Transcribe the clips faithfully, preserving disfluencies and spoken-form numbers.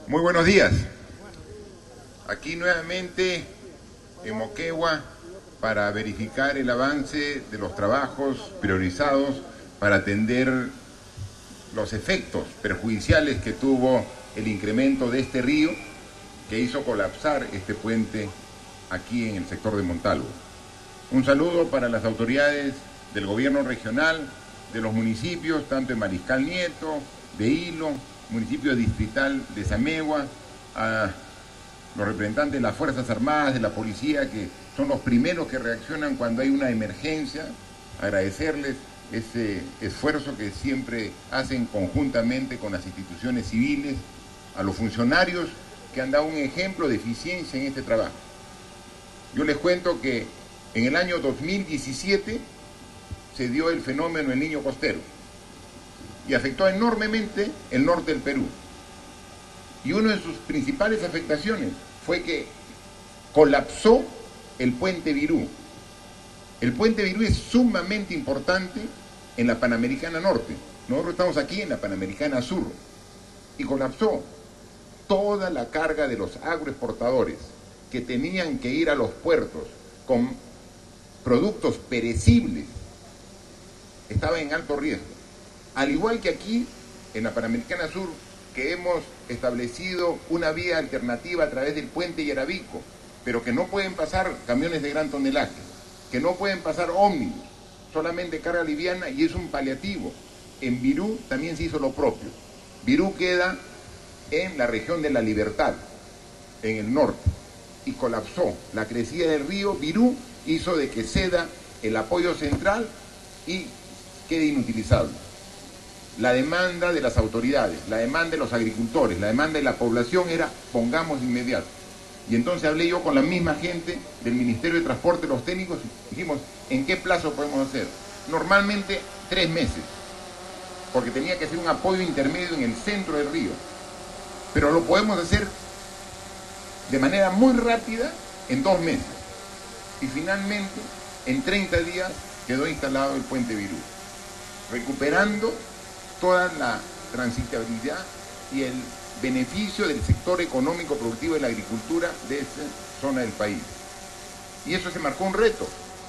Muy buenos días. Aquí nuevamente en Moquegua para verificar el avance de los trabajos priorizados para atender los efectos perjudiciales que tuvo el incremento de este río que hizo colapsar este puente aquí en el sector de Montalvo. Un saludo para las autoridades del gobierno regional, de los municipios, tanto de Mariscal Nieto, de Hilo, municipio distrital de Samegua, a los representantes de las Fuerzas Armadas, de la policía, que son los primeros que reaccionan cuando hay una emergencia. Agradecerles ese esfuerzo que siempre hacen conjuntamente con las instituciones civiles, a los funcionarios que han dado un ejemplo de eficiencia en este trabajo. Yo les cuento que en el año dos mil diecisiete se dio el fenómeno El Niño Costero y afectó enormemente el norte del Perú. Y una de sus principales afectaciones fue que colapsó el puente Virú. El puente Virú es sumamente importante en la Panamericana Norte. Nosotros estamos aquí en la Panamericana Sur. Y colapsó toda la carga de los agroexportadores que tenían que ir a los puertos con productos perecibles. Estaba en alto riesgo. Al igual que aquí, en la Panamericana Sur, que hemos establecido una vía alternativa a través del puente Yaravico, pero que no pueden pasar camiones de gran tonelaje, que no pueden pasar ómnibus, solamente carga liviana, y es un paliativo. En Virú también se hizo lo propio. Virú queda en la región de La Libertad, en el norte, y colapsó. La crecida del río Virú hizo de que ceda el apoyo central y quede inutilizable. La demanda de las autoridades, la demanda de los agricultores, la demanda de la población era pongamos de inmediato. Y entonces hablé yo con la misma gente del Ministerio de Transporte, los técnicos, y dijimos, ¿en qué plazo podemos hacer? Normalmente tres meses, porque tenía que ser un apoyo intermedio en el centro del río. Pero lo podemos hacer de manera muy rápida en dos meses. Y finalmente, en treinta días, quedó instalado el puente Virú, recuperando toda la transitabilidad y el beneficio del sector económico productivo de la agricultura de esa zona del país. Y eso se marcó un reto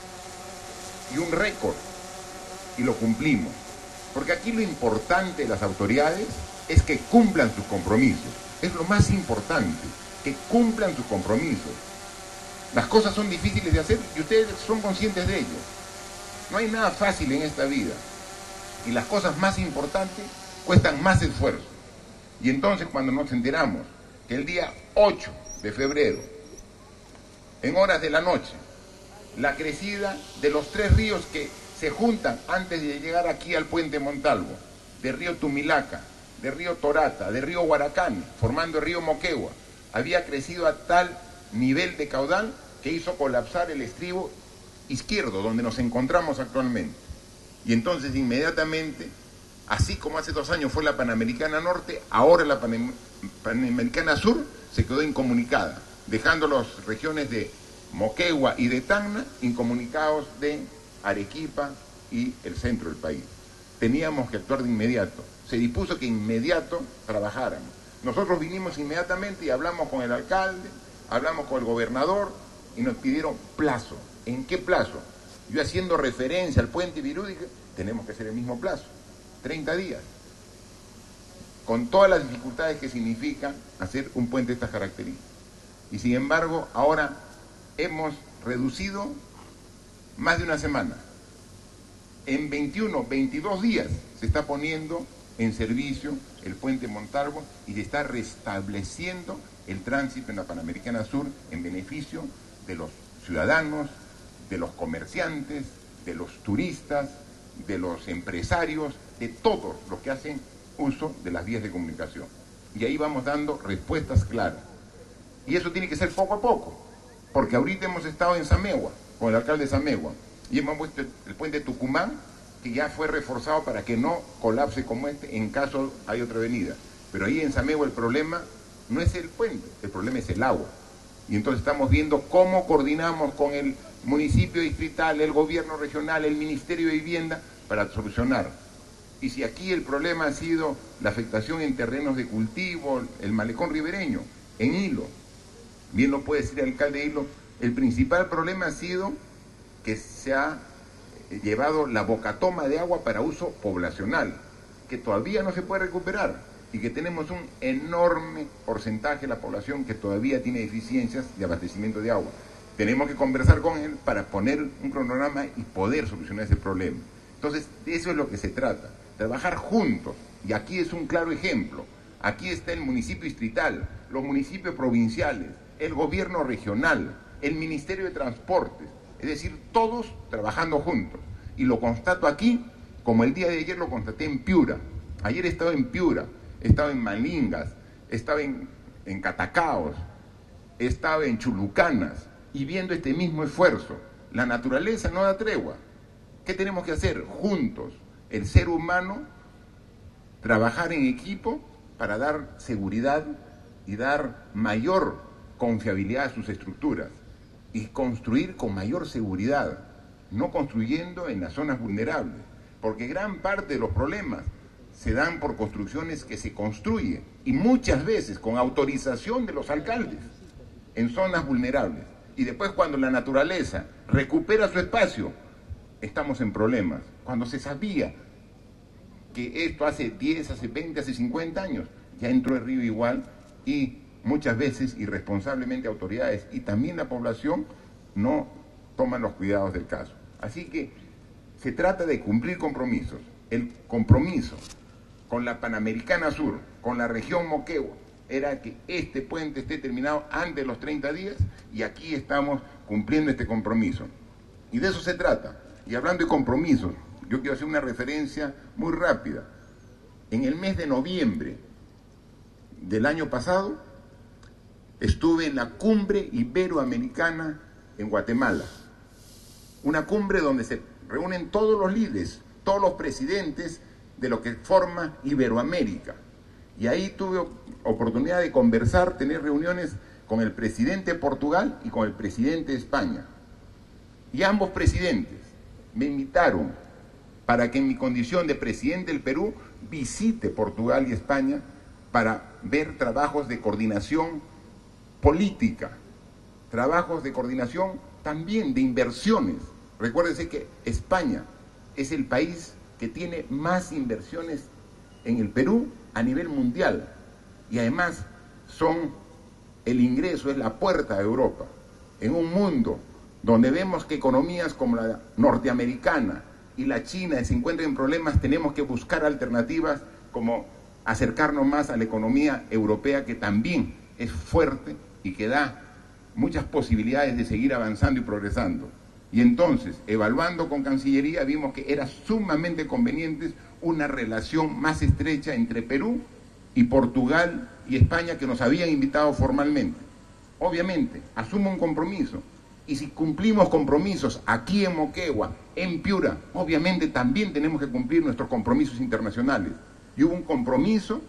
y un récord, y lo cumplimos. Porque aquí lo importante de las autoridades es que cumplan sus compromisos. Es lo más importante, que cumplan sus compromisos. Las cosas son difíciles de hacer y ustedes son conscientes de ello. No hay nada fácil en esta vida. Y las cosas más importantes cuestan más esfuerzo. Y entonces cuando nos enteramos que el día ocho de febrero, en horas de la noche, la crecida de los tres ríos que se juntan antes de llegar aquí al puente Montalvo, de río Tumilaca, de río Torata, de río Huaracán, formando el río Moquegua, había crecido a tal nivel de caudal que hizo colapsar el estribo izquierdo, donde nos encontramos actualmente. Y entonces inmediatamente, así como hace dos años fue la Panamericana Norte, ahora la Pan Panamericana Sur se quedó incomunicada, dejando las regiones de Moquegua y de Tacna incomunicados de Arequipa y el centro del país. Teníamos que actuar de inmediato. Se dispuso que inmediato trabajáramos. Nosotros vinimos inmediatamente y hablamos con el alcalde, hablamos con el gobernador y nos pidieron plazo. ¿En qué plazo? Yo haciendo referencia al puente Virú dije, tenemos que hacer el mismo plazo, treinta días. Con todas las dificultades que significa hacer un puente de estas características. Y sin embargo, ahora hemos reducido más de una semana. En veintiuno, veintidós días se está poniendo en servicio el puente Montalvo y se está restableciendo el tránsito en la Panamericana Sur en beneficio de los ciudadanos, de los comerciantes, de los turistas, de los empresarios, de todos los que hacen uso de las vías de comunicación. Y ahí vamos dando respuestas claras. Y eso tiene que ser poco a poco, porque ahorita hemos estado en Samegua, con el alcalde de Samegua, y hemos puesto el puente Tucumán, que ya fue reforzado para que no colapse como este en caso hay otra avenida. Pero ahí en Samegua el problema no es el puente, el problema es el agua. Y entonces estamos viendo cómo coordinamos con el municipio distrital, el gobierno regional, el Ministerio de Vivienda, para solucionar Y si aquí el problema ha sido la afectación en terrenos de cultivo, el malecón ribereño, en Hilo, bien lo puede decir el alcalde de Hilo, el principal problema ha sido que se ha llevado la bocatoma de agua para uso poblacional, que todavía no se puede recuperar y que tenemos un enorme porcentaje de la población que todavía tiene deficiencias de abastecimiento de agua. Tenemos que conversar con él para poner un cronograma y poder solucionar ese problema. Entonces, de eso es lo que se trata, trabajar juntos. Y aquí es un claro ejemplo. Aquí está el municipio distrital, los municipios provinciales, el gobierno regional, el Ministerio de Transportes, es decir, todos trabajando juntos. Y lo constato aquí, como el día de ayer lo constaté en Piura. Ayer he estado en Piura, he estado en Malingas, he estado en, en Catacaos, he estado en Chulucanas, y viendo este mismo esfuerzo. La naturaleza no da tregua. ¿Qué tenemos que hacer? Juntos, el ser humano, trabajar en equipo para dar seguridad y dar mayor confiabilidad a sus estructuras y construir con mayor seguridad, no construyendo en las zonas vulnerables, porque gran parte de los problemas se dan por construcciones que se construyen y muchas veces con autorización de los alcaldes en zonas vulnerables. Y después, cuando la naturaleza recupera su espacio, estamos en problemas. Cuando se sabía que esto hace diez, hace veinte, hace cincuenta años, ya entró el río igual y muchas veces irresponsablemente autoridades y también la población no toman los cuidados del caso. Así que se trata de cumplir compromisos. El compromiso con la Panamericana Sur, con la región Moquegua, era que este puente esté terminado antes de los treinta días y aquí estamos cumpliendo este compromiso. Y de eso se trata. Y hablando de compromisos, yo quiero hacer una referencia muy rápida. En el mes de noviembre del año pasado estuve en la Cumbre Iberoamericana en Guatemala. Una cumbre donde se reúnen todos los líderes, todos los presidentes de lo que forma Iberoamérica. Y ahí tuve oportunidad de conversar, tener reuniones con el presidente de Portugal y con el presidente de España. Y ambos presidentes me invitaron para que en mi condición de presidente del Perú visite Portugal y España para ver trabajos de coordinación política, trabajos de coordinación también de inversiones. Recuérdense que España es el país que tiene más inversiones en el Perú a nivel mundial y además son el ingreso, es la puerta a Europa. En un mundo donde vemos que economías como la norteamericana y la China se encuentran en problemas, tenemos que buscar alternativas como acercarnos más a la economía europea, que también es fuerte y que da muchas posibilidades de seguir avanzando y progresando. Y entonces, evaluando con Cancillería, vimos que era sumamente conveniente una relación más estrecha entre Perú y Portugal y España, que nos habían invitado formalmente. Obviamente, asumo un compromiso, y si cumplimos compromisos aquí en Moquegua, en Piura, obviamente también tenemos que cumplir nuestros compromisos internacionales. Y hubo un compromiso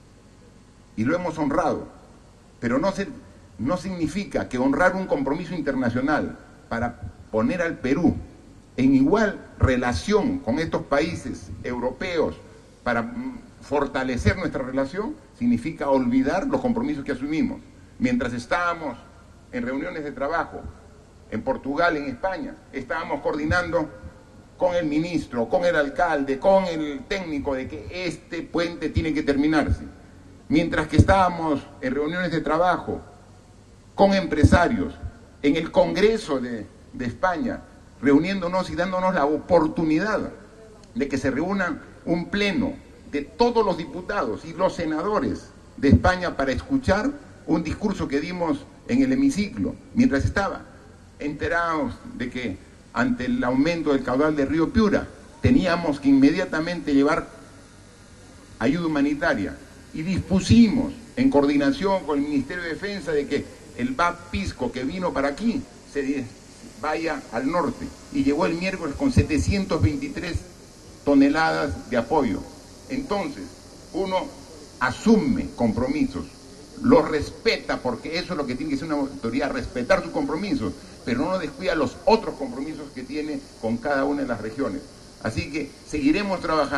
y lo hemos honrado, pero no, se, no significa que honrar un compromiso internacional para poner al Perú en igual relación con estos países europeos para fortalecer nuestra relación, significa olvidar los compromisos que asumimos. Mientras estábamos en reuniones de trabajo en Portugal, en España, estábamos coordinando con el ministro, con el alcalde, con el técnico de que este puente tiene que terminarse. Mientras que estábamos en reuniones de trabajo con empresarios, en el Congreso de, de España, reuniéndonos y dándonos la oportunidad de que se reúnan un pleno de todos los diputados y los senadores de España para escuchar un discurso que dimos en el hemiciclo, mientras estaba enterados de que ante el aumento del caudal del río Piura teníamos que inmediatamente llevar ayuda humanitaria, y dispusimos en coordinación con el Ministerio de Defensa de que el V A P Pisco que vino para aquí se vaya al norte, y llegó el miércoles con setecientas veintitrés toneladas de apoyo. Entonces uno asume compromisos, los respeta, porque eso es lo que tiene que ser una autoridad, respetar sus compromisos, pero no descuida los otros compromisos que tiene con cada una de las regiones. Así que seguiremos trabajando.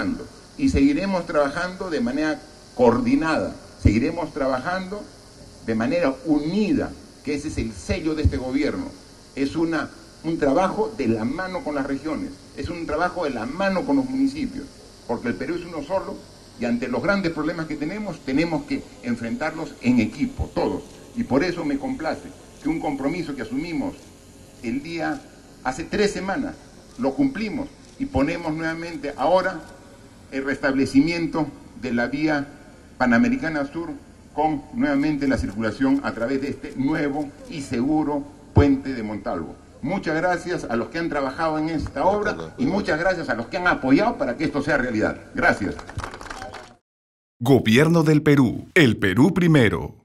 y seguiremos trabajando de manera coordinada, seguiremos trabajando de manera unida, que ese es el sello de este gobierno. Es una, un trabajo de la mano con las regiones, es un trabajo de la mano con los municipios, porque el Perú es uno solo y ante los grandes problemas que tenemos, tenemos que enfrentarlos en equipo, todos. Y por eso me complace que un compromiso que asumimos el día, hace tres semanas, lo cumplimos y ponemos nuevamente ahora el restablecimiento de la vía Panamericana Sur con nuevamente la circulación a través de este nuevo y seguro puente de Montalvo. Muchas gracias a los que han trabajado en esta obra y muchas gracias a los que han apoyado para que esto sea realidad. Gracias. Gobierno del Perú. El Perú primero.